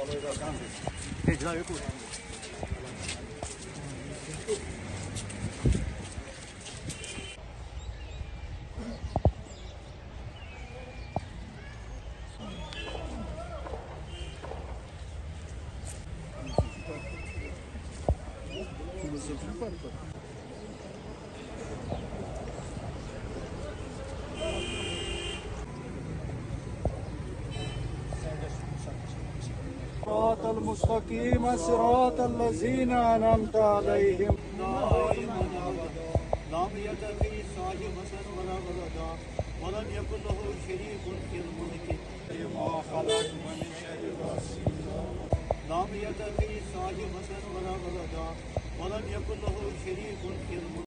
صراط المستقيم صراط الذين أنعمت عليهم لم يتخذ صاحبة ولا ولدا ولم يكن له شريك في الملك ما خلق من شر لم يتخذ صاحبة ولا ولدا ولم يكن له شريك في الملك